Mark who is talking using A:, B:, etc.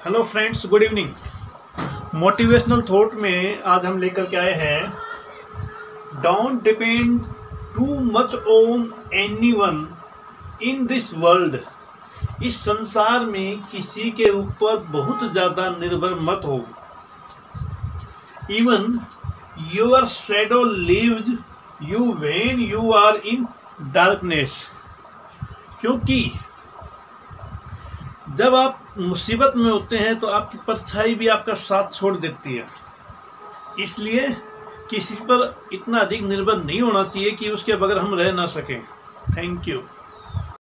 A: Hello friends, good evening. Motivational thought में आज हम लेकर के आए हैं, don't depend too much on anyone in this world. इस संसार में किसी के ऊपर बहुत ज़्यादा निर्भर मत हो। Even your shadow leaves you when you are in darkness. क्योंकि जब आप मुसीबत में होते हैं तो आपकी परछाई भी आपका साथ छोड़ देती है। इसलिए किसी पर इतना अधिक निर्भर नहीं होना चाहिए कि उसके बगैर हम रह ना सकें। Thank you.